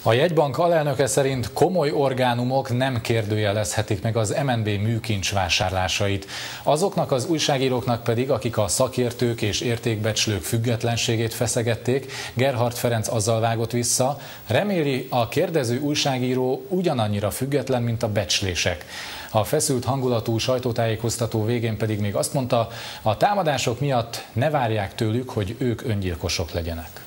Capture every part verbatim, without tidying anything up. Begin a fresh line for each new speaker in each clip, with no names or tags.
A jegybank alelnöke szerint komoly orgánumok nem kérdőjelezhetik meg az em en bé műkincs vásárlásait. Azoknak az újságíróknak pedig, akik a szakértők és értékbecslők függetlenségét feszegették, Gerhard Ferenc azzal vágott vissza, reméli, a kérdező újságíró ugyanannyira független, mint a becslések. A feszült hangulatú sajtótájékoztató végén pedig még azt mondta, a támadások miatt ne várják tőlük, hogy ők öngyilkosok legyenek.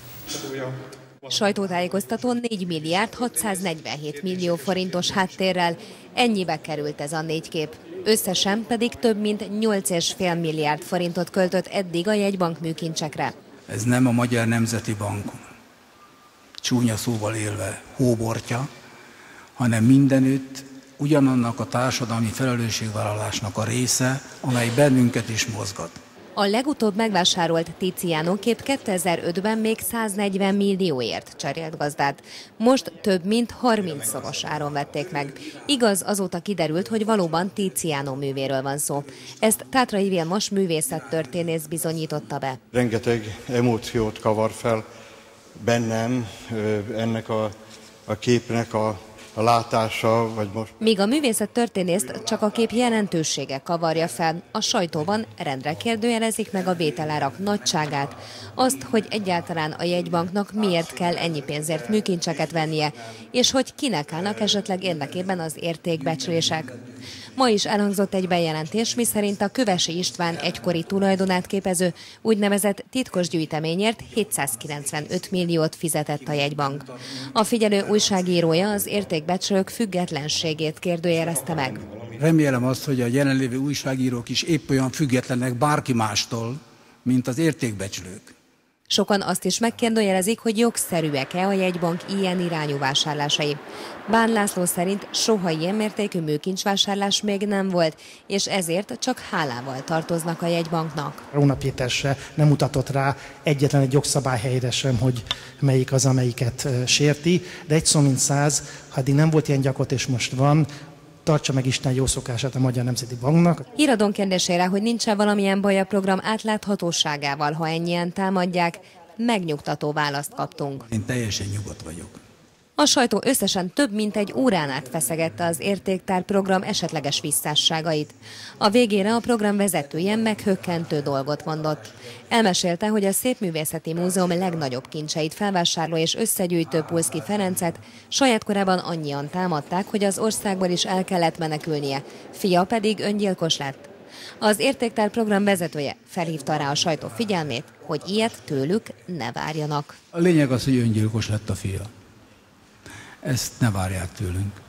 Sajtótájékoztatón négy milliárd hatszáznegyvenhét millió forintos háttérrel. Ennyibe került ez a négy kép. Összesen pedig több mint nyolc egész öt milliárd forintot költött eddig a jegybank műkincsekre.
Ez nem a Magyar Nemzeti Bank, csúnya szóval élve, hóbortja, hanem mindenütt ugyanannak a társadalmi felelősségvállalásnak a része, amely bennünket is mozgat.
A legutóbb megvásárolt Tiziano kép kétezer-ötben még száznegyven millióért cserélt gazdát. Most több mint harmincszoros áron vették meg. Igaz, azóta kiderült, hogy valóban Tiziano művéről van szó. Ezt Tátrai Vilmos művészettörténész bizonyította be.
Rengeteg emóciót kavar fel bennem ennek a, a képnek a a látása, vagy most...
Míg a művészettörténészt csak a kép jelentősége kavarja fel, a sajtóban rendre kérdőjelezik meg a vételárak nagyságát, azt, hogy egyáltalán a jegybanknak miért kell ennyi pénzért műkincseket vennie, és hogy kinek állnak esetleg érdekében az értékbecslések. Ma is elhangzott egy bejelentés, miszerint a Kövesi István egykori tulajdonát képező úgynevezett titkos gyűjteményért hétszázkilencvenöt milliót fizetett a jegybank. A figyelő újságírója az értékbecslők függetlenségét kérdőjelezte meg.
Remélem azt, hogy a jelenlévő újságírók is épp olyan függetlenek bárki mástól, mint az értékbecslők.
Sokan azt is megkérdőjelezik, hogy jogszerűek-e a jegybank ilyen irányú vásárlásai. Bán László szerint soha ilyen mértékű műkincsvásárlás még nem volt, és ezért csak hálával tartoznak a jegybanknak.
Róna Péter se nem mutatott rá egyetlen egy jogszabályhelyre sem, hogy melyik az, amelyiket sérti, de egy szó mint száz, ha eddig nem volt ilyen gyakorlat és most van, tartsa meg Isten jó szokását a Magyar Nemzeti Banknak.
Híradón kérdésére, hogy nincs-e valamilyen baj a program átláthatóságával, ha ennyien támadják, megnyugtató választ kaptunk.
Én teljesen nyugodt vagyok.
A sajtó összesen több mint egy órán át feszegette az értéktár program esetleges visszásságait. A végére a program vezetője meghökkentő dolgot mondott. Elmesélte, hogy a Szépművészeti Múzeum legnagyobb kincseit felvásárló és összegyűjtő Pulszky Ferencet saját korában annyian támadták, hogy az országból is el kellett menekülnie, fia pedig öngyilkos lett. Az értéktár program vezetője felhívta rá a sajtó figyelmét, hogy ilyet tőlük ne várjanak.
A lényeg az, hogy öngyilkos lett a fia. Ezt ne várják tőlünk.